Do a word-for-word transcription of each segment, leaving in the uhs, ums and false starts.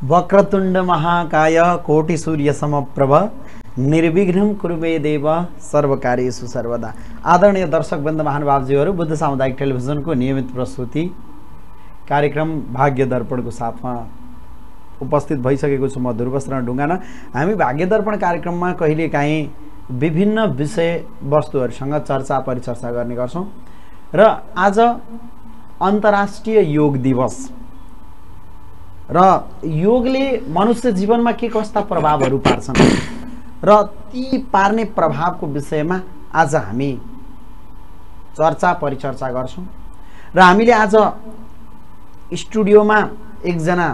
वक्रतुण्ड महाकाय कोटि सूर्य समप्रभ निर्विघ्नं कुरु मे देव सर्वकार्येषु सर्वदा। आदरणीय दर्शकवृन्द महानुभावजीहरू, बुद्ध सामुदायिक टेलिभिजनको नियमित प्रस्तुति कार्यक्रम भाग्य दर्पणको साथमा उपस्थित भइसकेको छु म धुर्बसरण ढुङ्गाना। हामी भाग्य दर्पण कार्यक्रममा कहिलेकाहीँ विभिन्न विषय वस्तुहरूसँग चर्चा परिचर्चा गर्ने गर्छौँ र आज अन्तर्राष्ट्रिय योग दिवस र योगले मनुष्य जीवनमा के कस्ता प्रभावहरू पार्छन् र ती पार्ने प्रभावको विषयमा आज हामी चर्चा परिचर्चा गर्छौँ। र हामीले आज स्टुडियोमा एकजना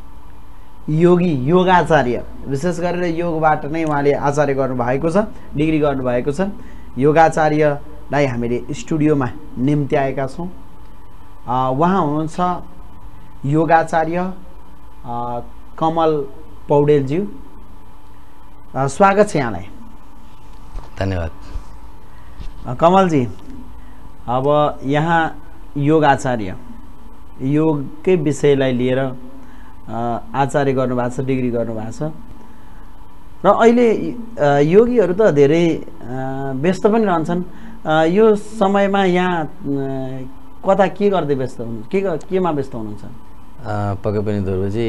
योगी योगाचार्य, विशेष गरेर योगबाट नै उहाँले आचार्य गर्नुभएको छ, डिग्री गर्नुभएको छ, योगाचार्यलाई हामीले स्टुडियोमा निम्त्याएका छौँ। उहाँ हुनुहुन्छ योगाचार्य कमल पौडेलज्यू। स्वागत छ यहाँलाई। धन्यवाद कमलजी। अब यहाँ योगाचार्य, योगकै विषयलाई लिएर आचार्य गर्नुभएको छ, डिग्री गर्नुभएको छ र अहिले योगीहरू त धेरै व्यस्त पनि रहन्छन्। यो समयमा यहाँ कता के गर्दै व्यस्त हुनु के केमा व्यस्त हुनुहुन्छ? पक्कै पनि ध्रुवजी,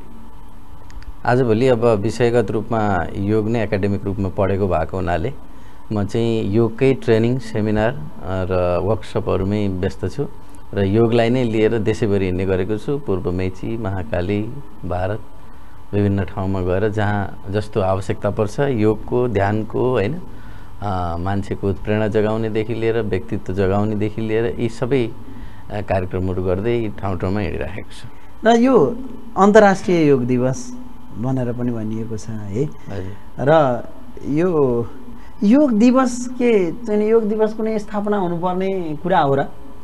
आजभोलि अब विषयगत रूपमा योग नै एकाडेमिक रूपमा पढेको भएको हुनाले म चाहिँ योगकै ट्रेनिङ सेमिनार र वर्कसपहरूमै व्यस्त छु र योगलाई नै लिएर देशैभरि हिँड्ने गरेको छु। पूर्व मेची, महाकाली, भारत विभिन्न ठाउँमा गएर जहाँ जस्तो आवश्यकता पर्छ योगको, ध्यानको, होइन, मान्छेको उत्प्रेरणा जगाउनेदेखि लिएर व्यक्तित्व जगाउनेदेखि लिएर यी सबै कार्यक्रमहरू गर्दै ठाउँ ठाउँमा हिँडिरहेको छु। र यो अन्तर्राष्ट्रिय योग दिवस भनेर पनि भनिएको छ है। र यो योग दिवस के चाहिँ योग दिवस कुनै स्थापना हुनुपर्ने कुरा हो र?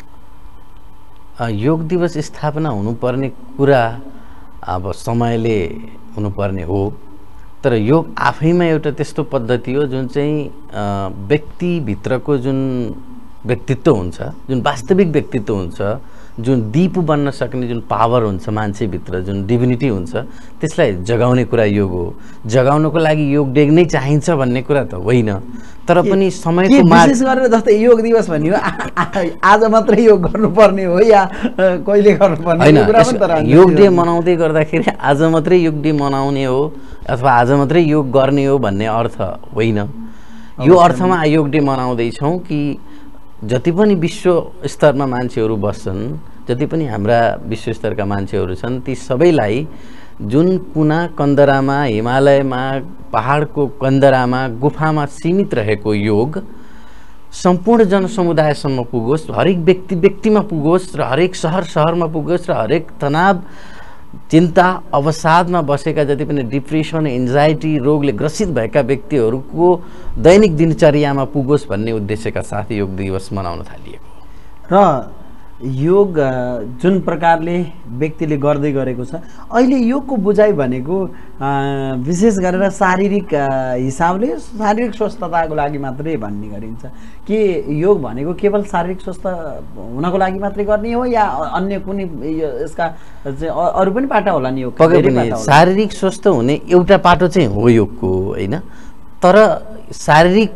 योग दिवस स्थापना हुनुपर्ने कुरा अब समयले हुनुपर्ने हो, तर योग आफैमा एउटा त्यस्तो पद्धति हो जुन चाहिँ व्यक्तिभित्रको जुन व्यक्तित्व हुन्छ, जुन वास्तविक व्यक्तित्व हुन्छ, जुन दीप बन्न सक्ने जुन पावर हुन्छ मान्छेभित्र, जुन डिभिनिटी हुन्छ, त्यसलाई जगाउने कुरा योग हो। जगाउनको लागि योग डे नै चाहिन्छ भन्ने कुरा त होइन, तर पनि समयको माग विशेष गरेर जस्तै योग दिवस भन्यो आज मात्रै योग गर्नुपर्ने हो या कहिले गर्नुपर्ने होइन। योग डे मनाउँदै गर्दाखेरि आज मात्रै योग डे मनाउने हो अथवा आज मात्रै योग गर्ने हो भन्ने अर्थ होइन। यो अर्थमा योग डे मनाउँदैछौँ कि जति पनि विश्व स्तरमा मान्छेहरू बस्छन्, जति पनि हाम्रा विश्व स्तरका मान्छेहरू छन्, ती सबैलाई जुन कुना कन्दरामा, हिमालयमा, पहाडको कन्दरामा, गुफामा सीमित रहेको योग सम्पूर्ण जनसमुदायसम्म पुगोस्, हरेक व्यक्ति व्यक्तिमा पुगोस् र हरेक सहर सहरमा पुगोस् र हरेक तनाव, चिन्ता, अवसादमा बसेका जति पनि डिप्रेसन, एन्जाइटी रोगले ग्रसित भएका व्यक्तिहरूको दैनिक दिनचर्यामा पुगोस् भन्ने उद्देश्यका साथ योग दिवस मनाउन थालिएको। र योग जुन प्रकारले व्यक्तिले गर्दै गरेको छ, अहिले योगको बुझाइ भनेको विशेष गरेर शारीरिक हिसाबले शारीरिक स्वस्थताको लागि मात्रै भन्ने गरिन्छ कि योग भनेको केवल शारीरिक स्वस्थ हुनको लागि मात्रै गर्ने हो या अन्य कुनै यसका अरू पनि पाटा होला नि? योग पक्कै पनि शारीरिक स्वस्थ हुने एउटा पाटो चाहिँ हो योगको, होइन, तर शारीरिक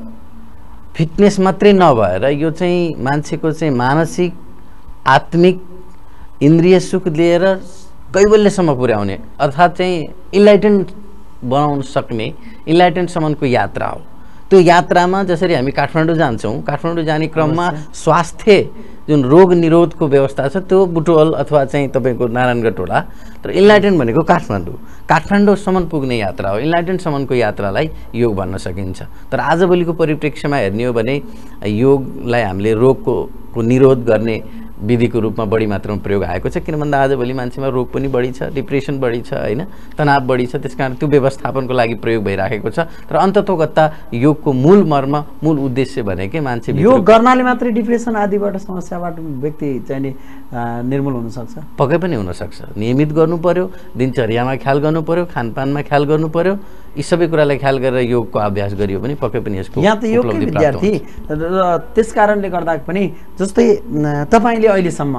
फिटनेस मात्रै नभएर यो चाहिँ मान्छेको चाहिँ मानसिक, आत्मिक, इन्द्रिय सुख लिएर कैवल्यसम्म पुर्याउने अर्थात् चाहिँ इन्लाइटेन्ड बनाउन सक्ने इन्लाइटेन्डसम्मको यात्रा हो। त्यो यात्रामा जसरी हामी काठमाडौँ जान्छौँ, काठमाडौँ जाने क्रममा स्वास्थ्य जुन रोग निरोधको व्यवस्था छ त्यो बुटवल अथवा चाहिँ तपाईँको नारायणगढ होला, तर इन्लाइटेन्ड भनेको काठमाडौँ काठमाडौँसम्म पुग्ने यात्रा हो। इन्लाइटेन्डसम्मको यात्रालाई योग भन्न सकिन्छ। तर आजभोलिको परिप्रेक्ष्यमा हेर्ने हो भने योगलाई हामीले रोगको को निरोध गर्ने विधिको रूपमा बढी मात्रामा प्रयोग आएको छ। किन भन्दा आजभोलि मान्छेमा रोग पनि बढी छ, डिप्रेसन बढी छ, होइन, तनाव बढी छ, त्यस कारण त्यो व्यवस्थापनको लागि प्रयोग भइराखेको छ। तर अन्ततोगत्ता योगको मूल मर्म, मूल उद्देश्य भनेकै मान्छे योग गर्नाले मात्रै डिप्रेसन आदिबाट समस्याबाट व्यक्ति चाहिँ नि निर्मूल हुनसक्छ? पक्कै पनि हुनसक्छ। नियमित गर्नु पर्यो, दिनचर्यामा ख्याल गर्नु पर्यो, खानपानमा ख्याल गर्नु पर्यो, यी सबै कुरालाई ख्याल गरेर योगको अभ्यास गरियो भने पक्कै पनि यसको यहाँ त योगकै विद्यार्थी र त्यस कारणले गर्दा पनि जस्तै तपाईँले अहिलेसम्म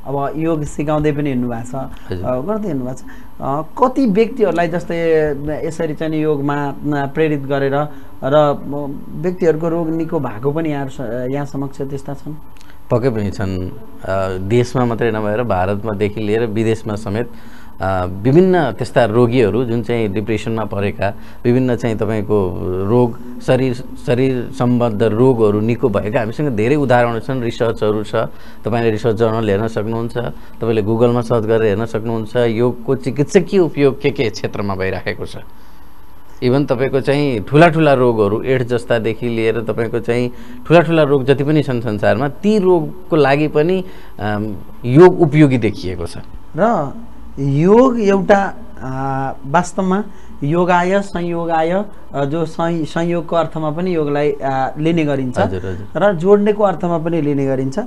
अब योग सिकाउँदै पनि हिँड्नु भएको छ, गर्दै हिँड्नु भएको छ। कति व्यक्तिहरूलाई जस्तै यसरी चाहिँ योगमा प्रेरित गरेर र व्यक्तिहरूको रोग निको भएको पनि यहाँ यहाँ समक्ष त्यस्ता छन्? पक्कै पनि छन्। देशमा मात्रै नभएर भारतमादेखि लिएर विदेशमा समेत विभिन्न त्यस्ता रोगीहरू जुन चाहिँ डिप्रेसनमा परेका, विभिन्न चाहिँ तपाईँको रोग शरीर शरीर सम्बद्ध रोगहरू निको भएका हामीसँग धेरै उदाहरणहरू छन्, रिसर्चहरू छ। तपाईँले रिसर्च जर्नल हेर्न सक्नुहुन्छ, तपाईँले गुगलमा सर्च गरेर हेर्न सक्नुहुन्छ। योगको चिकित्सकीय उपयोग के के क्षेत्रमा भइराखेको छ। इभन तपाईँको चाहिँ ठुला ठुला रोगहरू एड्स जस्तादेखि लिएर तपाईँको चाहिँ ठुला ठुला रोग जति पनि छन् संसारमा, ती रोगको लागि पनि योग उपयोगी देखिएको छ। र योग एउटा वास्तवमा योगाय संयोगाय, जो संयोगको अर्थमा पनि योगलाई लिने गरिन्छ र जोड्नेको अर्थमा पनि लिने गरिन्छ।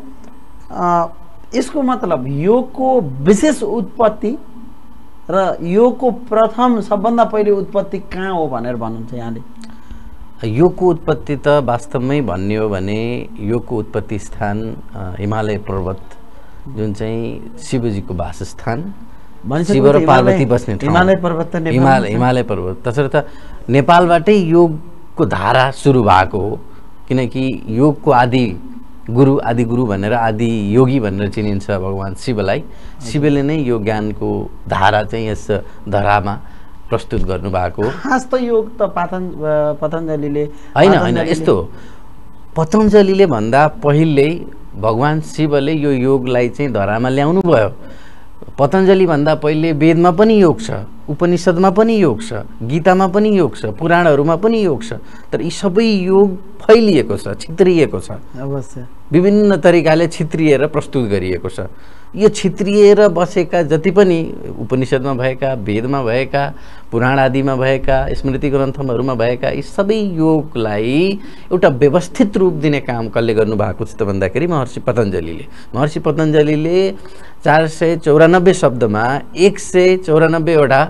यसको मतलब योगको विशेष उत्पत्ति र योगको प्रथम सबभन्दा पहिले उत्पत्ति कहाँ हो भनेर भन्नुहुन्छ यहाँले? योगको उत्पत्ति त वास्तवमै भन्ने हो भने योगको उत्पत्ति स्थान हिमालय पर्वत, जुन चाहिँ शिवजीको वासस्थान, शिव र पार्वती बस्ने ठाउँ। हिमालय पर्वत त हिमालय हिमालय पर्वत तसर्थ नेपालबाटै योगको धारा सुरु भएको हो। किनकि योगको आदि गुरु आदि गुरु भनेर आदि योगी भनेर चिनिन्छ भगवान शिवलाई। शिवले नै यो ज्ञानको धारा चाहिँ यस धरामा प्रस्तुत गर्नुभएको हो। खास त योग त पातन पतञ्जलीले होइन होइन यस्तो हो, पतञ्जलीले भन्दा पहिल्यै भगवान शिवले यो योगलाई चाहिँ धरामा ल्याउनु भयो। पतञ्जली भन्दा पहिले वेदमा पनि योग छ, उपनिषदमा पनि योग छ, गीतामा पनि योग छ, पुराणहरूमा पनि योग छ। तर यी सबै योग फैलिएको छ, छित्रिएको छ, अवश्य विभिन्न तरिकाले छित्रिएर प्रस्तुत गरिएको छ। यो छित्रिएर बसेका जति पनि उपनिषदमा भएका, वेदमा भएका, पुराण आदिमा भएका, स्मृति ग्रन्थहरूमा भएका यी सबै योगलाई एउटा व्यवस्थित रूप दिने काम कसले गर्नुभएको छ त भन्दाखेरि महर्षि पतञ्जलीले। महर्षि पतञ्जलीले चार सय चौरानब्बे शब्दमा एक सय चौरानब्बेवटा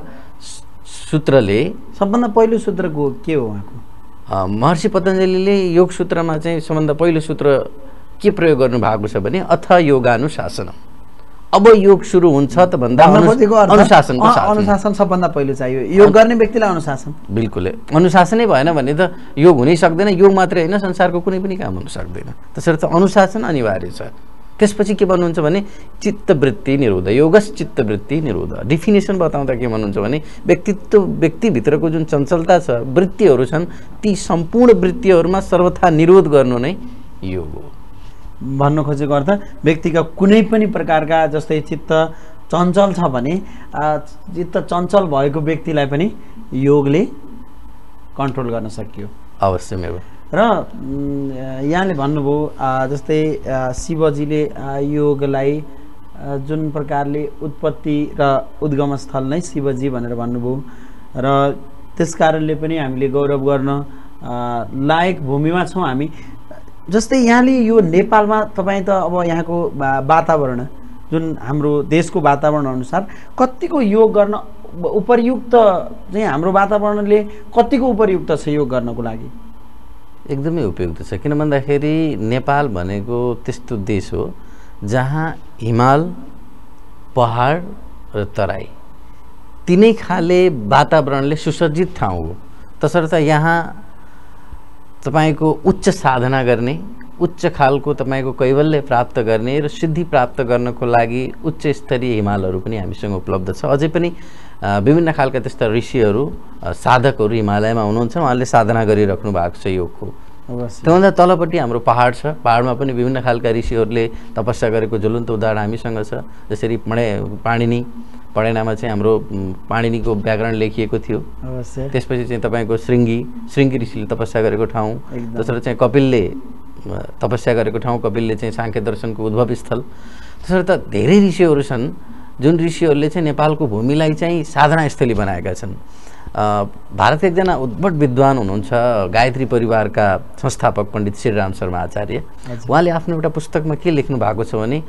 सूत्रले, सबभन्दा पहिलो सूत्रको के हो उहाँको? महर्षि पतञ्जलीले योग सूत्रमा चाहिँ सबभन्दा पहिलो सूत्र के प्रयोग गर्नुभएको छ भने अथ योगानुशासनम। अब योग सुरु हुन्छ त भन्दा अनुशासनको साथ, अनुशासन सबभन्दा पहिलो चाहियो। योग गर्ने व्यक्तिलाई अनुशासन, बिल्कुलै अनुशासनै भएन भने त योग हुनै सक्दैन। योग मात्रै होइन, संसारको कुनै पनि काम हुन सक्दैन। त्यसर्थ अनुशासन अनिवार्य छ। त्यसपछि के भन्नुहुन्छ भने चित्तवृत्ति निरोध, योगस चित्तवृत्ति निरोध। डेफिनेसन बताउँदा के भन्नुहुन्छ भने व्यक्तित्व व्यक्तिभित्रको जुन चञ्चलता छ, वृत्तिहरू छन्, ती सम्पूर्ण वृत्तिहरूमा सर्वथा निरोध गर्नु नै योग हो। भन्नु खोजेको अर्थ व्यक्तिका कुनै पनि प्रकारका, जस्तै चित्त चञ्चल छ भने चित्त चञ्चल भएको व्यक्तिलाई पनि योगले कन्ट्रोल गर्न सकियो। अवश्यमै हो। र यहाँले भन्नुभयो जस्तै शिवजीले योगलाई जुन प्रकारले उत्पत्ति र उद्गम स्थल नै शिवजी भनेर भन्नुभयो र त्यस कारणले पनि हामीले गौरव गर्न लायक भूमिमा छौँ हामी। जस्तै यहाँले यो नेपालमा तपाईँ त अब यहाँको वातावरण जुन हाम्रो देशको वातावरण अनुसार कतिको योग गर्न उपयुक्त चाहिँ हाम्रो वातावरणले कतिको उपयुक्त छ योग गर्नको लागि? एकदमै उपयुक्त छ। किन भन्दाखेरि नेपाल भनेको त्यस्तो देश हो जहाँ हिमाल, पहाड र तराई तिनै खाले वातावरणले सुसज्जित ठाउँ हो। तसर्थ यहाँ तपाईको उच्च साधना गर्ने, उच्च खालको तपाईको कैवल्य प्राप्त गर्ने र सिद्धि प्राप्त गर्नको लागि उच्च स्तरीय हिमालहरू पनि हामीसँग उपलब्ध छ। अझै पनि विभिन्न खालका त्यस्ता ऋषिहरू, साधकहरू हिमालयमा हुनुहुन्छ, उहाँले साधना गरिराख्नु भएको छ योगको। त्योभन्दा तलपट्टि हाम्रो पहाड छ। पहाडमा पनि विभिन्न खालका ऋषिहरूले तपस्या गरेको ज्वलन्त उदाहरण हामीसँग छ। जसरी पढे पाणिनि पढेनामा चाहिँ हाम्रो पाणिनिको व्याकरण लेखिएको थियो। त्यसपछि चाहिँ तपाईँको श्रृङ्गी श्रृङ्गी ऋषिले तपस्या गरेको ठाउँ। दोस्रो चाहिँ कपिलले तपस्या गरेको ठाउँ, कपिलले चाहिँ साङ्ख्य दर्शनको उद्भव स्थल। त्यसर्थ धेरै ऋषिहरू छन् जुन ऋषिहरूले चाहिँ नेपालको भूमिलाई चाहिँ साधना स्थली बनाएका छन्। भारतका एकजना उद्भट विद्वान हुनुहुन्छ, गायत्री परिवारका संस्थापक पण्डित श्रीराम शर्मा आचार्य। उहाँले आफ्नो एउटा पुस्तकमा के लेख्नु भएको छ भने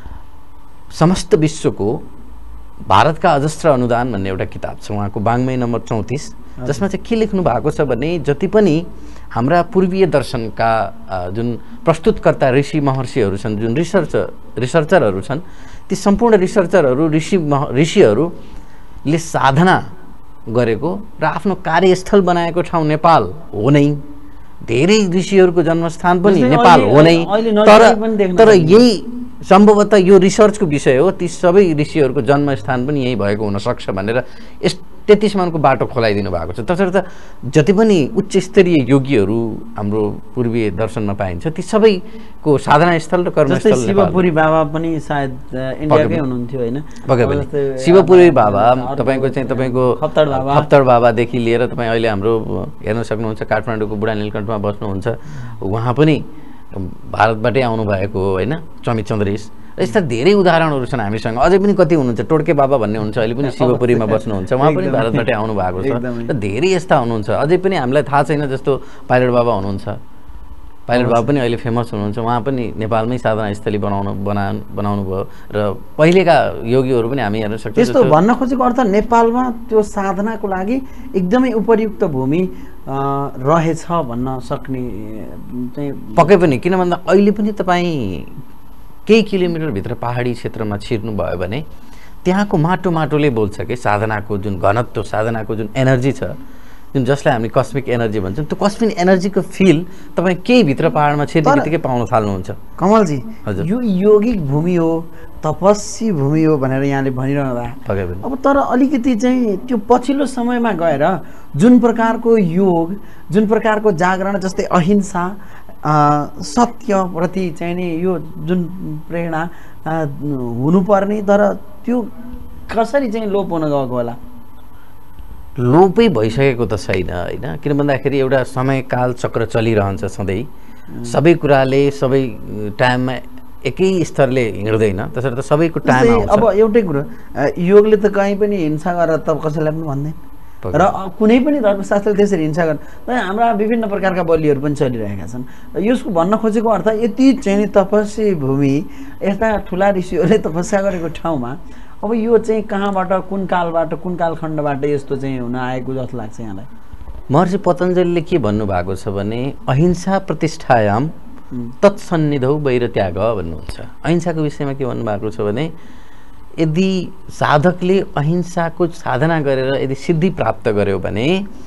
समस्त विश्वको भारतका अजस्त्र अनुदान भन्ने एउटा किताब छ उहाँको, बाङ्मय नम्बर चौतिस, जसमा चाहिँ के लेख्नु भएको छ भने जति पनि हाम्रा पूर्वीय दर्शनका जुन प्रस्तुतकर्ता ऋषि महर्षिहरू छन्, जुन रिसर्च रिसर्चरहरू छन्, ती सम्पूर्ण रिसर्चरहरू ऋषि ऋषिहरूले साधना गरेको र आफ्नो कार्यस्थल बनाएको ठाउँ नेपाल हो नै। धेरै ऋषिहरूको जन्मस्थान पनि नेपाल हो नै। तर तर यही सम्भवतः यो रिसर्चको विषय हो, ती सबै ऋषिहरूको जन्मस्थान पनि यही भएको हुनसक्छ भनेर यस तेत्तिस मानको बाटो खोलाइदिनु भएको छ। तसर्थ जति पनि उच्च स्तरीय योगीहरू हाम्रो पूर्वीय दर्शनमा पाइन्छ ती सबैको साधना स्थल र कर्मस्थल शिवपुरी बाबा पनि सायद इन्डियाकै हुनुहुन्थ्यो होइन? पक्कै पनि शिवपुरी बाबा तपाईँको चाहिँ तपाईँको खप्तड बाबा खप्तड बाबादेखि लिएर तपाईँ अहिले हाम्रो हेर्न सक्नुहुन्छ काठमाडौँको बुढा नीलकण्ठमा बस्नुहुन्छ, उहाँ पनि भारतबाटै आउनुभएको हो होइन, चमी चन्द्रेश। यस्ता धेरै उदाहरणहरू छन् हामीसँग। अझै पनि कति हुनुहुन्छ, टोड्के बाबा भन्ने हुनुहुन्छ, अहिले पनि शिवपुरीमा बस्नुहुन्छ, उहाँ पनि भारतबाटै आउनु भएको छ। र धेरै यस्ता हुनुहुन्छ अझै पनि हामीलाई थाहा छैन, जस्तो पाइलट बाबा हुनुहुन्छ, पाइलट बाबा पनि अहिले फेमस हुनुहुन्छ, उहाँ पनि नेपालमै साधना स्थली बनाउनु बना बनाउनु भयो। र पहिलेका योगीहरू पनि हामी हेर्न सक्छौँ। त्यस्तो भन्न खोजेको अर्थ नेपालमा त्यो साधनाको लागि एकदमै उपयुक्त भूमि रहेछ भन्न सक्ने चाहिँ पक्कै पनि। किन भन्दा अहिले पनि तपाईँ केही किलोमिटरभित्र पहाडी क्षेत्रमा छिर्नुभयो भने त्यहाँको माटो माटोले बोल्छ कि साधनाको जुन घनत्व, साधनाको जुन एनर्जी छ, जुन जसलाई हामी कस्मिक एनर्जी भन्छौँ, त्यो कस्मिक एनर्जीको फिल तपाईँ केही भित्र पहाडमा छिर्ने बित्तिकै पाउन थाल्नुहुन्छ। कमलजी, हजुर, यो यौगिक भूमि हो, तपस्वी भूमि हो भनेर यहाँले भनिरहनु भएको। अब तर अलिकति चाहिँ त्यो पछिल्लो समयमा गएर जुन प्रकारको योग, जुन प्रकारको जागरण, जस्तै अहिंसा, सत्यप्रति चाहिँ नि यो जुन प्रेरणा हुनुपर्ने, तर त्यो कसरी चाहिँ लोप हुन गएको होला? लोपै भइसकेको त छैन होइन। किन भन्दाखेरि एउटा समयकाल चक्र चलिरहन्छ सधैँ, सबै कुराले सबै टाइममा एकै स्तरले हिँड्दैन, त्यसर्थ सबैको टाइम आउँछ। अब एउटै कुरो, योगले त कहीँ पनि हिंसा गरेर त कसैलाई पनि भन्दैन, र कुनै पनि धर्मशास्त्रले त्यसरी हिंसा गर्छ। हाम्रा विभिन्न प्रकारका बलिहरू पनि चलिरहेका छन्। यसको भन्न खोजेको अर्थ यति चाहिँ तपस्वी भूमि, यस्ता ठुला ऋषिहरूले तपस्या गरेको ठाउँमा अब यो चाहिँ कहाँबाट, कुन कालबाट, कुन कालखण्डबाट यस्तो चाहिँ हुन आएको जस्तो लाग्छ यहाँलाई? महर्षि पतञ्जलिले के भन्नुभएको छ भने अहिंसा प्रतिष्ठायाम तत्सन्निधौ वैरत्याग भन्नुहुन्छ। अहिंसाको विषयमा के भन्नुभएको छ भने यदि साधकले अहिंसाको साधना गरेर यदि सिद्धि प्राप्त गर्यो भने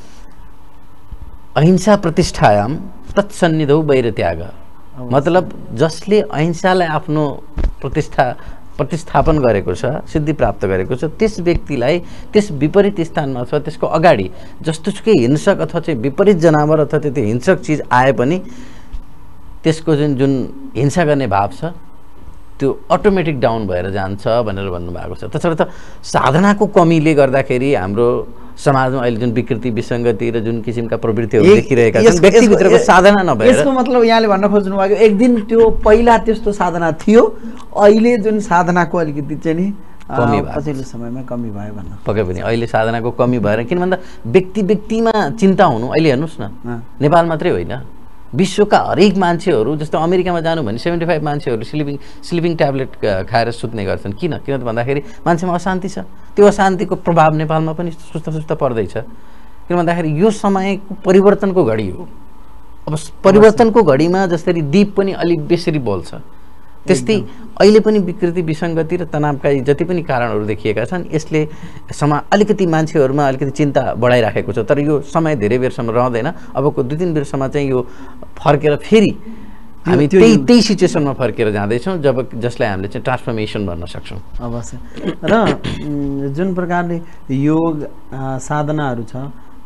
अहिंसा प्रतिष्ठायाम तत्सन्निधौ वैरत्याग, मतलब जसले अहिंसालाई आफ्नो प्रतिष्ठा प्रतिस्थापन गरेको छ, सिद्धि प्राप्त गरेको छ, त्यस व्यक्तिलाई त्यस विपरीत स्थानमा अथवा त्यसको अगाडि जस्तोसुकै हिंसक अथवा चाहिँ विपरीत जनावर अथवा त्यो हिंसक चिज आए पनि त्यसको जुन जुन हिंसा गर्ने भाव छ त्यो अटोमेटिक डाउन भएर जान्छ भनेर भन्नुभएको छ। त्यसर्थ साधनाको कमीले गर्दाखेरि हाम्रो समाजमा अहिले जुन विकृति, विसङ्गति र जुन किसिमका प्रवृत्तिहरू देखिरहेका छन्, व्यक्तिभित्रको साधना नभएर, यसको मतलब यहाँले भन्न खोज्नु भएको एक दिन त्यो पहिला त्यस्तो साधना थियो, अहिले जुन साधनाको अलिकति चाहिँ नि कमी भयो, पछिल्लो समयमा कमी भयो भन्न। पक्कै पनि अहिले साधनाको कमी भएर, किन भन्दा व्यक्ति व्यक्तिमा चिन्ता हुनु। अहिले हेर्नुहोस् न, नेपाल मात्रै होइन, विश्वका हरेक मान्छेहरू, जस्तो अमेरिकामा जानु भने सेभेन्टी फाइभ मान्छेहरू स्लिपिङ स्लिपिङ ट्याब्लेट खाएर सुत्ने गर्छन्। किन किन त भन्दाखेरि मान्छेमा अशान्ति छ, त्यो अशान्तिको प्रभाव नेपालमा पनि सुस्त सुस्त पर्दैछ। किन भन्दाखेरि यो समयको परिवर्तनको घडी हो। अब परिवर्तनको घडीमा जसरी दीप पनि अलिक बेसरी बोल्छ, त्यस्तै अहिले पनि विकृति, विसङ्गति र तनावका जति पनि कारणहरू देखिएका छन्, यसले समा अलिकति मान्छेहरूमा अलिकति चिन्ता बढाइराखेको छ। तर यो समय धेरै बेरसम्म रहँदैन। अबको दुई तिन बेरसम्म चाहिँ यो फर्केर फेरि हामी त्यही त्यही सिचुएसनमा फर्केर जाँदैछौँ, जब जसलाई हामीले चाहिँ ट्रान्सफर्मेसन भन्न सक्छौँ। अवश्य। र जुन प्रकारले योग साधनाहरू छ,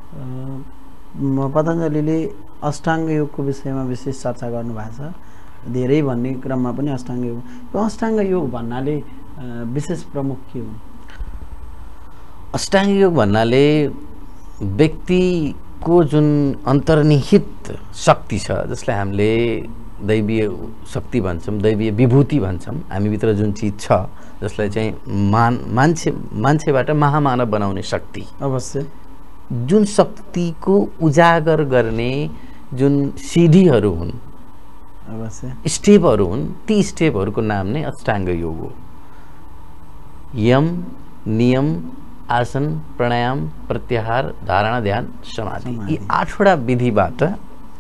पतञ्जलिले अष्टाङ्ग योगको विषयमा विशेष चर्चा गर्नुभएको छ। धेरै भन्ने क्रममा पनि अष्टाङ्ग योग, यो अष्टाङ्ग योग भन्नाले विशेष प्रमुख के हो? अष्टाङ्ग योग भन्नाले व्यक्तिको जुन अन्तर्निहित शक्ति छ, जसलाई हामीले दैवीय शक्ति भन्छौँ, दैवीय विभूति भन्छौँ, हामीभित्र जुन चिज छ, जसलाई चाहिँ मान मान्छे मान्छेबाट महामानव बनाउने शक्ति, अवश्य जुन शक्तिको उजागर गर्ने जुन सिडीहरू हुन्, अवश्य स्टेपहरू हुन्, ती स्टेपहरूको नाम नै अष्टाङ्ग योग हो। यम, नियम, आसन, प्राणायाम, प्रत्याहार, धारणा, ध्यान, समाधि, यी आठवटा विधिबाट,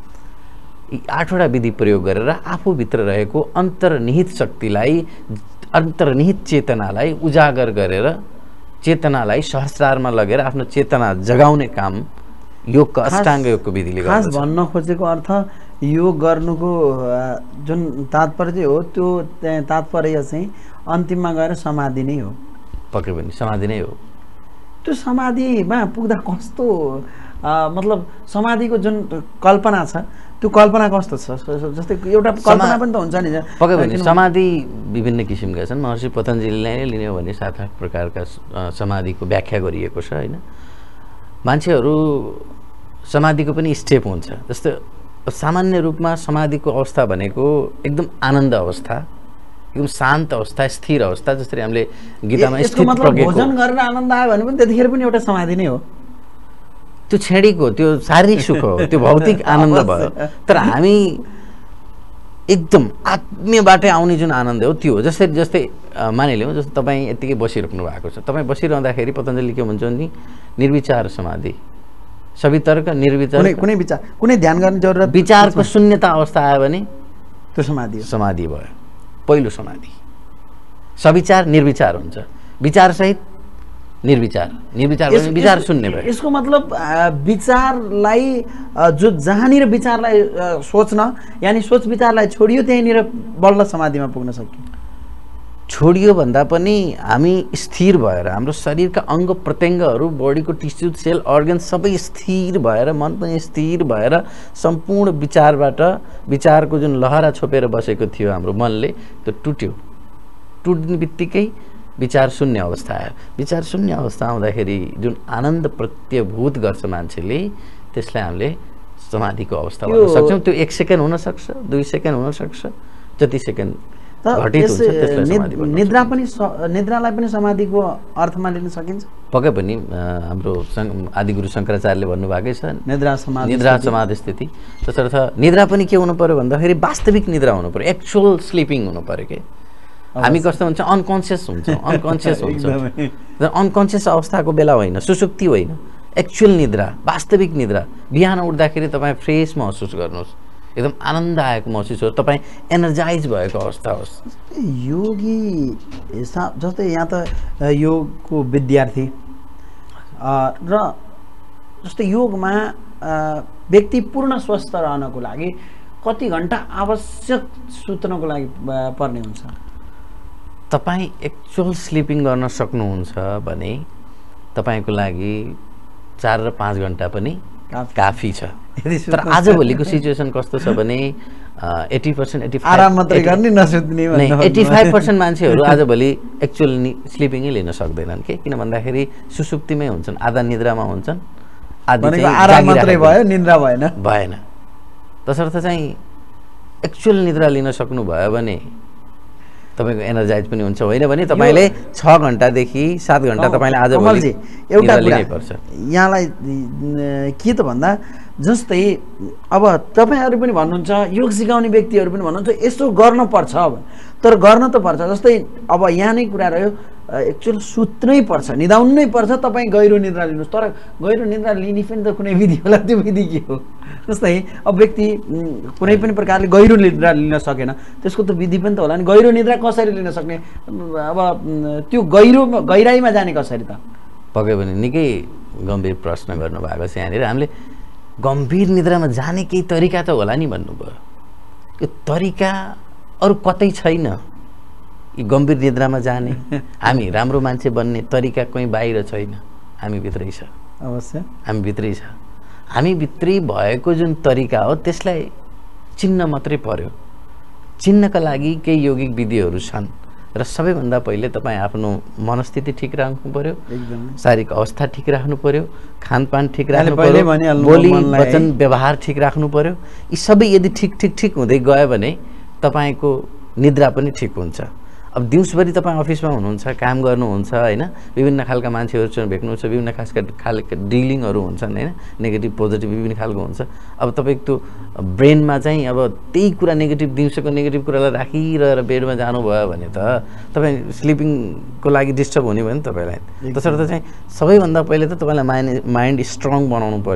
यी आठवटा विधि प्रयोग गरेर आफूभित्र रहेको अन्तर्निहित शक्तिलाई अन्तर्निहित चेतनालाई उजागर गरेर चेतनालाई सहस्रारमा लगेर आफ्नो चेतना जगाउने काम योगको अष्टाङ्ग योगको विधिले गर्छ। खास भन्न खोजेको अर्थ योग गर्नुको जुन तात्पर्य हो त्यो तात्पर्य चाहिँ अन्तिममा गएर समाधि नै हो। पक्कै पनि समाधि नै हो। त्यो समाधिमा पुग्दा कस्तो मतलब समाधिको जुन कल्पना छ त्यो कल्पना कस्तो छ? जस्तै एउटा कल्पना पनि त हुन्छ नि। पक्कै पनि समाधि विभिन्न किसिमका छन्। महर्षि पतञ्जलीलाई नै लिने हो भने सात आठ प्रकारका समाधिको व्याख्या गरिएको छ होइन। मान्छेहरू समाधिको पनि स्टेप हुन्छ। जस्तो सामान्य रूपमा समाधिको अवस्था भनेको एकदम आनन्द अवस्था, एकदम शान्त अवस्था, स्थिर अवस्था। जसरी हामीले गीतामा स्थित प्रज्ञको भोजन गरेर आनन्द आयो भने पनि त्यतिखेर पनि एउटा समाधि नै हो। त्यो क्षणिक हो, त्यो शारीरिक सुख हो, त्यो भौतिक आनन्द भयो। तर हामी एकदम आत्मीयबाटै आउने जुन आनन्द हो त्यो हो। जसरी जस्तै मानिलिउँ, जस्तो तपाईँ यत्तिकै बसिराख्नु भएको छ, तपाईँ बसिरहँदाखेरि पतञ्जली के भन्छ भने निर्विचार समाधि, सवितर्क निर्विचार, कुनै कुनै विचार कुनै ध्यान गर्ने जरुरत, विचारको शून्यता अवस्था आयो भने त्यो समाधि हो। समाधि भयो, पहिलो समाधि। सविचार निर्विचार हुन्छ, विचारसहित निर्विचार, निर्विचार भने विचार शून्य भयो। यसको मतलब विचारलाई जो जहाँनिर विचारलाई सोच्न यानि सोच विचारलाई छोडियो त्यहीँनिर बल्ल समाधिमा पुग्न सक्यो। छोडियो भन्दा पनि हामी स्थिर भएर हाम्रो शरीरका अङ्ग प्रत्यङ्गहरू, बडीको टिस्यु, सेल, अर्गन सबै स्थिर भएर, मन पनि स्थिर भएर सम्पूर्ण विचारबाट, विचारको जुन लहरा छोपेर बसेको थियो हाम्रो मनले त्यो टुट्यो। टुट्ने बित्तिकै विचार शून्य अवस्था आयो। विचार शून्य अवस्था आउँदाखेरि जुन आनन्द प्रत्यभूत गर्छ मान्छेले, त्यसलाई हामीले समाधिको अवस्था भन्न सक्छौँ। त्यो एक सेकेन्ड हुनसक्छ, दुई सेकेन्ड हुनसक्छ, जति सेकेन्ड घटित हुन्छ त्यसलाई समाधि भन्छ। निद्रा पनि निद्रालाई पनि समाधिको अर्थमा लिन सकिन्छ। पक्कै पनि हाम्रो आदिगुरु शङ्कराचार्यले भन्नुभएकै छ निद्रा समाधि, निद्रा समाधि स्थिति। तसर्थ निद्रा पनि के हुनु पर्यो भन्दाखेरि वास्तविक निद्रा हुनु पर्यो, एक्चुअल स्लिपिङ हुनु पर्यो। के हामी कस्तो हुन्छ, अनकन्सियस हुन्छौँ, अनकन्सियस हुन्छौँ। अनकन्सियस अवस्थाको बेला होइन, सुसुप्ति होइन, एक्चुअल निद्रा, वास्तविक निद्रा। बिहान उठ्दाखेरि तपाईँ फ्रेस महसुस गर्नुहोस्, एकदम आनन्द आएको महसुस होस्, तपाईँ एनर्जाइज भएको अवस्था होस्। योगी जस्तै यहाँ त योगको विद्यार्थी र जस्तै योगमा व्यक्ति पूर्ण स्वस्थ रहनको लागि कति घन्टा आवश्यक सुत्नको लागि पर्ने हुन्छ? तपाईँ एक्चुअल स्लिपिङ गर्न सक्नुहुन्छ भने तपाईँको लागि चार र पाँच घन्टा पनि काफी छ। तर आजभोलिको सिचुएसन कस्तो छ भने एट्टी पर्सेन्ट एट्टी आराम मात्रै गर्ने, नसुत्ने एट्टी फाइभ पर्सेन्ट मान्छेहरू आजभोलि एक्चुअल स्लिपिङै लिन सक्दैनन्। के किन भन्दाखेरि सुसुप्तिमै हुन्छन्, आधा निद्रामा हुन्छन्, आधा आराम मात्रै भयो, निद्रा भएन भएन तसर्थ चाहिँ एक्चुअल निद्रा लिन सक्नुभयो भने तपाईको एनर्जाइज पनि हुन्छ। होइन भने तपाईँले छ घन्टादेखि सात घन्टा तपाईँले आज कमलजी एउटा कुरा यहाँलाई के त भन्दा जस्तै अब तपाईँहरू पनि भन्नुहुन्छ, योग सिकाउने व्यक्तिहरू पनि भन्नुहुन्छ यसो गर्नुपर्छ। अब तर गर्न त पर्छ। जस्तै अब यहाँ नै कुरा रह्यो, एक्चुअल सुत्नै पर्छ, निदाउनै पर्छ, तपाईँ गहिरो निद्रा लिनुहोस्। तर गहिरो निद्रा लिने पनि त कुनै विधि होला, त्यो विधि के हो? जस्तै अब व्यक्ति कुनै पनि प्रकारले गहिरो निद्रा लिन सकेन, त्यसको त विधि पनि त होला नि। गहिरो निद्रा कसरी लिन सक्ने? अब त्यो गहिरो गहिराइमा जाने कसरी त? पक्कै पनि निकै गम्भीर प्रश्न गर्नुभएको छ यहाँनिर। हामीले गम्भीर निद्रामा जाने केही तरिका त होला नि भन्नुभयो। यो तरिका अरू कतै छैन। यी गम्भीर निद्रामा जाने, हामी राम्रो मान्छे बन्ने तरिका कहीँ बाहिर छैन, हामी भित्रै छ। अवश्य हामी भित्रै छ। हामी भित्रै भएको जुन तरिका हो त्यसलाई चिन्न मात्रै पर्यो। चिन्नका लागि केही यौगिक विधिहरू छन् र सबैभन्दा पहिले तपाईँ आफ्नो मनस्थिति ठिक राख्नु पर्यो, शारीरिक अवस्था ठिक राख्नु पर्यो, खानपान ठिक राख्नु पर्यो, बोली वचन व्यवहार ठिक राख्नु पर्यो। यी सबै यदि ठिक ठिक ठिक हुँदै गयो भने तपाईँको निद्रा पनि ठिक हुन्छ। अब दिउँसभरि तपाईँ अफिसमा हुनुहुन्छ, काम गर्नुहुन्छ, होइन, विभिन्न खालका मान्छेहरूसँग भेट्नुहुन्छ, विभिन्न खासका खालका डिलिङहरू हुन्छन्, होइन, नेगेटिभ पोजिटिभ विभिन्न खालको हुन्छ। अब तपाईँको त्यो ब्रेनमा चाहिँ अब त्यही कुरा नेगेटिभ, दिउँसोको नेगेटिभ कुरालाई राखिरहेर बेडमा जानुभयो भने त तपाईँ स्लिपिङको लागि डिस्टर्ब हुने भयो नि तपाईँलाई। तसर्थ चाहिँ सबैभन्दा पहिले त तपाईँलाई माइन्ड माइन्ड स्ट्रङ बनाउनु पर्यो,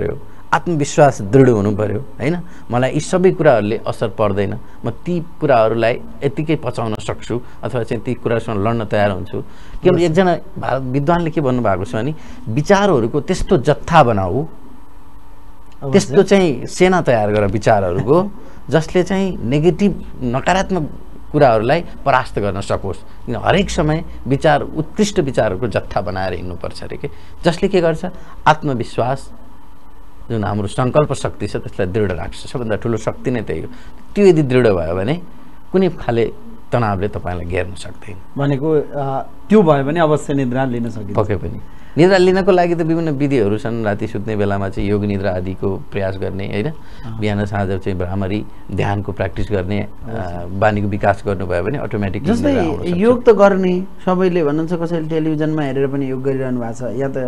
आत्मविश्वास दृढ हुनु पर्यो हैन। मलाई यी सबै कुराहरूले असर पर्दैन, म ती कुराहरूलाई यतिकै पचाउन सक्छु अथवा चाहिँ ती कुरासँग लड्न तयार हुन्छु। किनभने एकजना भारत विद्वानले के भन्नुभएको छ भने विचारहरूको त्यस्तो जत्था बनाऊ, त्यस्तो चाहिँ सेना तयार गर विचारहरूको, जसले चाहिँ नेगेटिभ नकारात्मक कुराहरूलाई परास्त गर्न सकोस्। किन हरेक समय विचार उत्कृष्ट विचारहरूको जत्था बनाएर हिँड्नुपर्छ अरे के, जसले के गर्छ आत्मविश्वास जुन हाम्रो सङ्कल्प शक्ति छ त्यसलाई दृढ राख्छ। सबभन्दा ठुलो शक्ति नै त्यही हो। त्यो यदि दृढ भयो भने कुनै खाले तनावले तपाईँलाई घेर्न सक्दैन। भनेको त्यो भयो भने अवश्य निद्रा लिन सकिन्छ। पक्कै पनि निद्रा लिनको लागि त विभिन्न विधिहरू छन्। राति सुत्ने बेलामा चाहिँ योग निद्रा आदिको प्रयास गर्ने होइन, बिहान साँझ चाहिँ भ्रामरी ध्यानको प्र्याक्टिस गर्ने बानीको विकास गर्नुभयो भने अटोमेटिक। जस्तै योग त गर्ने सबैले भन्नुहुन्छ, कसैले टेलिभिजनमा हेरेर पनि योग गरिरहनु भएको छ, या त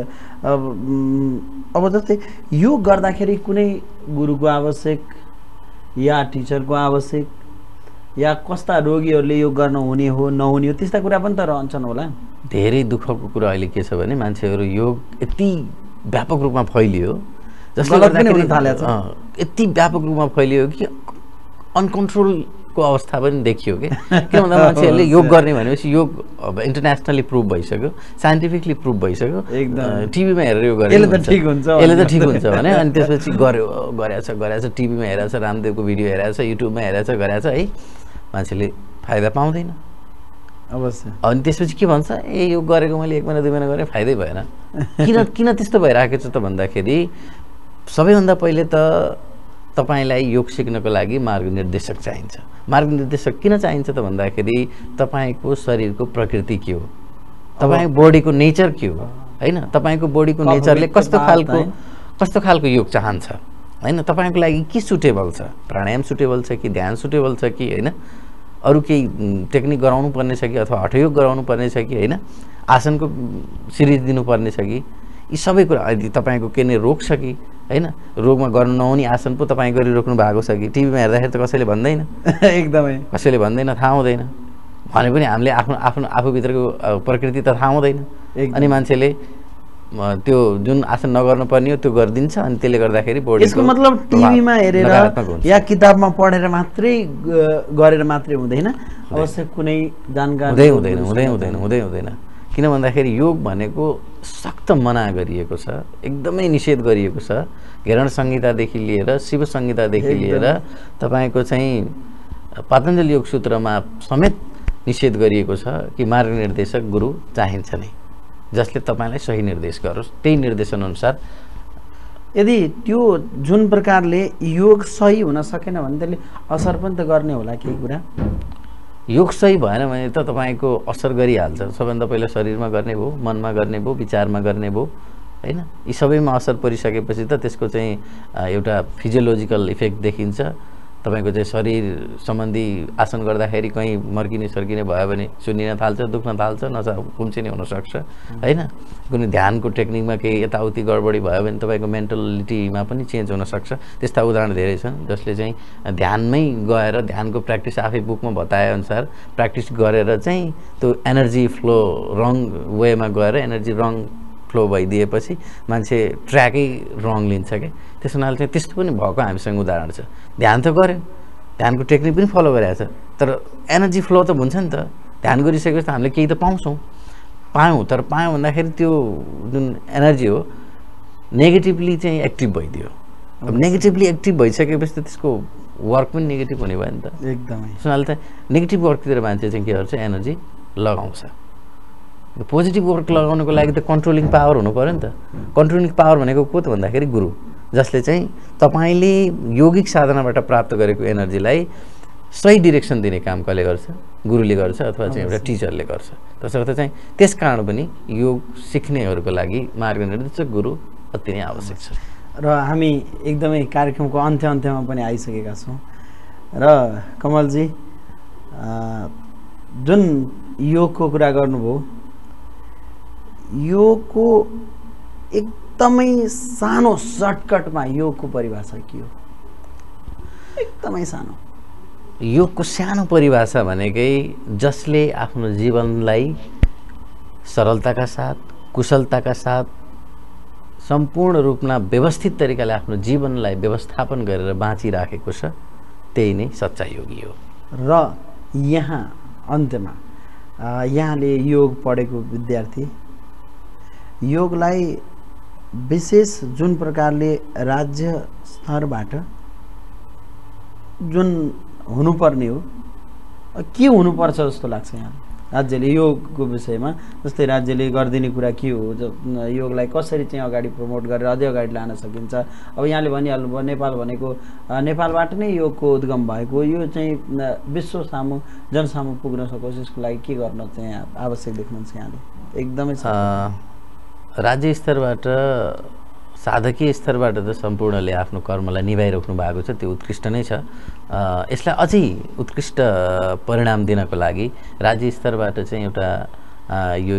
अब जस्तै योग गर्दाखेरि कुनै गुरुको आवश्यक या टिचरको आवश्यक या कस्ता रोगीहरूले योग गर्न हुने हो नहुने हो त्यस्ता कुरा पनि त रहन्छन् होला। धेरै दुःखको कुरा अहिले के छ भने मान्छेहरू योग यति व्यापक रूपमा फैलियो, जसले गर्दाखेरि यति व्यापक रूपमा फैलियो कि अनकन्ट्रोलको अवस्था पनि देखियो कि। किन भन्दा मान्छेहरूले योग गर्ने भनेपछि योग अब इन्टरनेसनली प्रुभ भइसक्यो, साइन्टिफिकली प्रुभ भइसक्यो, टिभीमा हेरेर यो गरेर यसले त ठिक हुन्छ यसले त ठिक हुन्छ भने अनि त्यसपछि गर्यो गरेछ गरेछ टिभीमा हेरेछ, रामदेवको भिडियो हेरेछ, युट्युबमा हेरेछ गरेछ है, मान्छेले फाइदा पाउँदैन अवश्य। अनि त्यसपछि के भन्छ, ए यो गरेको मैले एक महिना दुई महिना गरेँ फाइदै भएन। किन किन त्यस्तो भइरहेको छ त भन्दाखेरि सबैभन्दा पहिले त तपाईँलाई योग सिक्नको लागि मार्गनिर्देशक चाहिन्छ। मार्गनिर्देशक किन चाहिन्छ त भन्दाखेरि तपाईँको शरीरको प्रकृति के हो, तपाईँको बडीको नेचर के हो होइन, तपाईँको बडीको नेचरले कस्तो खालको कस्तो खालको योग चाहन्छ होइन, तपाईँको लागि के सुटेबल छ, प्राणायाम सुटेबल छ कि ध्यान सुटेबल छ कि होइन, अरू केही टेक्निक गराउनु पर्ने छ कि अथवा हठयोग गराउनु पर्ने छ कि होइन, आसनको सिरिज दिनुपर्ने छ कि, यी सबै कुरा। यदि तपाईँको के नै रोग छ कि होइन, रोगमा गर्नु नहुने आसन पो तपाईँ गरिराख्नु भएको छ कि, टिभीमा हेर्दाखेरि त कसैले भन्दैन, एकदमै कसैले भन्दैन, थाहा हुँदैन भने पनि हामीले आफ्नो आफ्नो आफूभित्रको प्रकृति त थाहा हुँदैन। अनि मान्छेले त्यो जुन आसन नगर्नु पर्ने हो त्यो गरिदिन्छ, अनि त्यसले गर्दाखेरि बडी यसको मतलब टिभीमा हेरेर या किताबमा पढेर मात्रै गरेर मात्रै हुँदैन, अवश्य कुनै जानकारी हुँदै हुँदैन हुँदै हुँदैन हुँदै हुँदैन किन भन्दाखेरि योग भनेको सख्त मना गरिएको छ, एकदमै निषेध गरिएको छ। घेरण संहितादेखि लिएर शिव संहितादेखि लिएर तपाईँको चाहिँ पतञ्जल योग सूत्रमा समेत निषेध गरिएको छ कि मार्गनिर्देशक गुरु चाहिन्छ नै, जसले तपाईँलाई सही निर्देश गरोस्। त्यही निर्देशनअनुसार यदि त्यो जुन प्रकारले योग सही हुन सकेन भने त्यसले असर पनि त गर्ने होला केही कुरा। योग सही भएन भने त तपाईँको असर गरिहाल्छ। सबभन्दा पहिला शरीरमा गर्ने भयो, मनमा गर्ने भयो, विचारमा गर्ने भयो होइन। यी सबैमा असर परिसकेपछि त त्यसको चाहिँ एउटा फिजियोलोजिकल इफेक्ट देखिन्छ। तपाईँको चाहिँ शरीर सम्बन्धी आसन गर्दाखेरि कहीँ मर्किने सर्किने भयो भने सुन्निन थाल्छ, दुख्न थाल्छ, नसा कुम्चिने हुनसक्छ होइन। कुनै ध्यानको टेक्निकमा केही यताउति गडबडी भयो भने तपाईँको मेन्टलिटीमा पनि चेन्ज हुनसक्छ। त्यस्ता उदाहरण धेरै छन् जसले चाहिँ ध्यानमै गएर ध्यानको प्र्याक्टिस आफै बुकमा बताएअनुसार प्र्याक्टिस गरेर चाहिँ त्यो एनर्जी फ्लो रङ वेमा गएर एनर्जी रङ फ्लो भइदिएपछि मान्छे ट्र्याकै रङ लिन्छ क्या। त्यस हुनाले चाहिँ त्यस्तो पनि भएको हामीसँग उदाहरण छ। ध्यान त गऱ्यो, ध्यानको टेक्निक पनि फलो गरिरहेको छ, तर एनर्जी फ्लो त हुन्छ नि त। ध्यान गरिसकेपछि त हामीले केही त पाउँछौँ, पायौँ, तर पायौँ भन्दाखेरि त्यो जुन एनर्जी हो नेगेटिभली चाहिँ एक्टिभ भइदियो। अब नेगेटिभली एक्टिभ भइसकेपछि त त्यसको वर्क पनि नेगेटिभ हुने भयो नि त एकदमै। त्यस हुनाले त नेगेटिभ वर्कतिर मान्छे चाहिँ के गर्छ, एनर्जी लगाउँछ। पोजिटिभ वर्क लगाउनको लागि त कन्ट्रोलिङ पावर हुनु पऱ्यो नि त। कन्ट्रोलिङ पावर भनेको को त भन्दाखेरि गुरु, जसले चाहिँ तपाईँले यौगिक साधनाबाट प्राप्त गरेको एनर्जीलाई सही डिरेक्सन दिने काम कसले गर्छ, गुरुले गर्छ अथवा चाहिँ एउटा टिचरले गर्छ। त्यसर्थ चाहिँ त्यस कारण पनि योग सिक्नेहरूको लागि मार्गनिर्देशक गुरु अति नै आवश्यक छ। र हामी एकदमै कार्यक्रमको अन्त्य अन्त्यमा पनि आइसकेका छौँ। र कमलजी जुन योगको कुरा गर्नुभयो, योगको एकदमै सानो सर्टकटमा योगको परिभाषा के हो? एकदमै सानो योगको सानो परिभाषा भनेकै जसले आफ्नो जीवनलाई सरलताका साथ, कुशलताका साथ, सम्पूर्ण रूपमा व्यवस्थित तरिकाले आफ्नो जीवनलाई व्यवस्थापन गरेर बाँचिराखेको छ, त्यही नै सच्चा योगी हो। र यहाँ अन्त्यमा यहाँले योग पढेको विद्यार्थी योगलाई विशेष जुन प्रकारले राज्य स्तरबाट जुन हुनुपर्ने हो के हुनुपर्छ जस्तो लाग्छ यहाँ राज्यले योगको विषयमा? जस्तै राज्यले गरिदिने कुरा के हो, योगलाई कसरी चाहिँ अगाडि प्रमोट गरेर अझै अगाडि लान सकिन्छ? अब यहाँले भनिहाल्नुभयो नेपाल भनेको नेपालबाट नै योगको उद्गम भएको, यो चाहिँ विश्व सामु जनसामु पुग्न सकोस् यसको लागि के गर्न चाहिँ आवश्यक देख्नुहुन्छ यहाँले? एकदमै राज्य स्तरबाट साधकीय स्तरबाट त सम्पूर्णले आफ्नो कर्मलाई निभाइराख्नु भएको छ, त्यो उत्कृष्ट नै छ। यसलाई अझै उत्कृष्ट परिणाम दिनको लागि राज्य स्तरबाट चाहिँ एउटा यो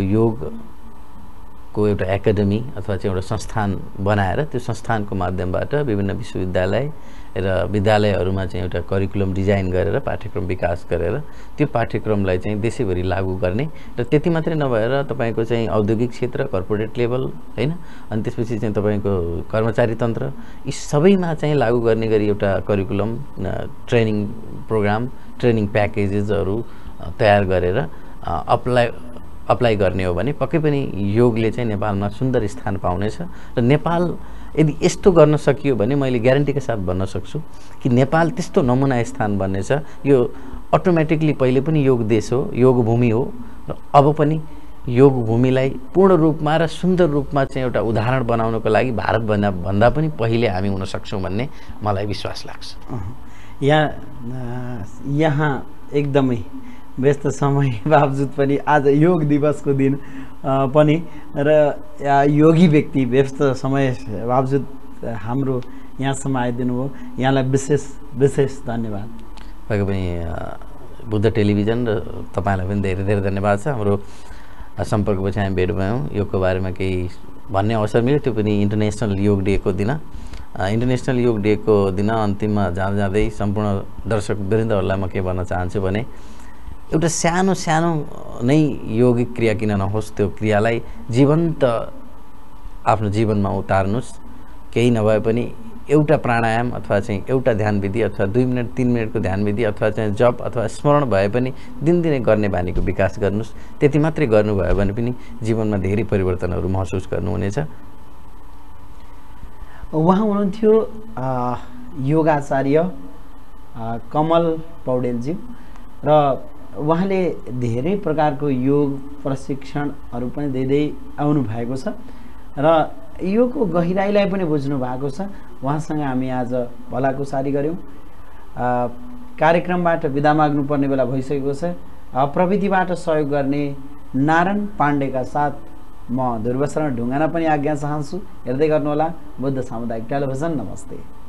योगको एउटा एकाडेमी अथवा चाहिँ एउटा संस्थान बनाएर त्यो संस्थानको माध्यमबाट विभिन्न विश्वविद्यालय र विद्यालयहरूमा चाहिँ एउटा करिकुलम डिजाइन गरेर पाठ्यक्रम विकास गरेर त्यो पाठ्यक्रमलाई चाहिँ देशैभरि लागू गर्ने र त्यति मात्रै नभएर तपाईँको चाहिँ औद्योगिक क्षेत्र, कर्पोरेट लेभल हैन, अनि त्यसपछि चाहिँ तपाईँको कर्मचारी तन्त्र, यी सबैमा चाहिँ लागू गर्ने गरी एउटा करिकुलम, ट्रेनिङ प्रोग्राम, ट्रेनिङ प्याकेजेसहरू तयार गरेर अप्लाई अप्लाई गर्ने हो भने पक्कै पनि योगले चाहिँ नेपालमा सुन्दर स्थान पाउनेछ। र नेपाल यदि यस्तो गर्न सकियो भने मैले ग्यारेन्टीका साथ भन्न सक्छु कि नेपाल त्यस्तो नमुना स्थान बन्नेछ। यो अटोमेटिकली पहिले पनि योग देश हो, योग भूमि हो र अब पनि योग भूमिलाई पूर्ण रूपमा र सुन्दर रूपमा चाहिँ एउटा उदाहरण बनाउनको लागि भारतभन्दा भन्दा पनि पहिले हामी हुन सक्छौँ भन्ने मलाई विश्वास लाग्छ। यहाँ यहाँ एकदमै व्यस्त समय बावजुद पनि आज योग दिवसको दिन पनि र योगी व्यक्ति व्यस्त समय बावजुद हाम्रो यहाँसम्म आइदिनु भयो, यहाँलाई विशेष विशेष धन्यवाद। पक्कै पनि बुद्ध टेलिभिजन र तपाईँलाई पनि धेरै धेरै धन्यवाद छ। हाम्रो सम्पर्कपछि हामी भेट भयौँ, योगको बारेमा केही भन्ने अवसर मिल्यो, त्यो पनि इन्टरनेसनल योग डेको दिन। इन्टरनेसनल योग डेको दिन अन्तिममा जाँदा जाँदै सम्पूर्ण दर्शक वृन्दहरूलाई म के भन्न चाहन्छु भने एउटा सानो सानो नै योगिक क्रिया किन नहोस्, त्यो क्रियालाई जीवन्त आफ्नो जीवनमा उतार्नुहोस्। केही नभए पनि एउटा प्राणायाम अथवा चाहिँ एउटा ध्यान विधि अथवा दुई मिनट तिन मिनटको ध्यान विधि अथवा चाहिँ जप अथवा स्मरण भए पनि दिनदिनै गर्ने बानीको विकास गर्नुहोस्। त्यति मात्रै गर्नुभयो भने पनि जीवनमा धेरै परिवर्तनहरू महसुस गर्नुहुनेछ। उहाँ हुनुहुन्थ्यो योगाचार्य कमल पौडेलज्यू र उहाँले धेरै प्रकारको योग प्रशिक्षणहरू पनि दिँदै आउनु भएको छ र योगको गहिराईलाई पनि बुझ्नु भएको छ। उहाँसँग हामी आज भलाकुसारी गऱ्यौँ। कार्यक्रमबाट बिदा माग्नुपर्ने बेला भइसकेको छ। प्रविधिबाट सहयोग गर्ने नारायण पाण्डेका साथ म धुर्बसरण ढुङ्गाना पनि आज्ञा चाहन्छु। हेर्दै गर्नुहोला बुद्ध सामुदायिक टेलिभिजन। नमस्ते।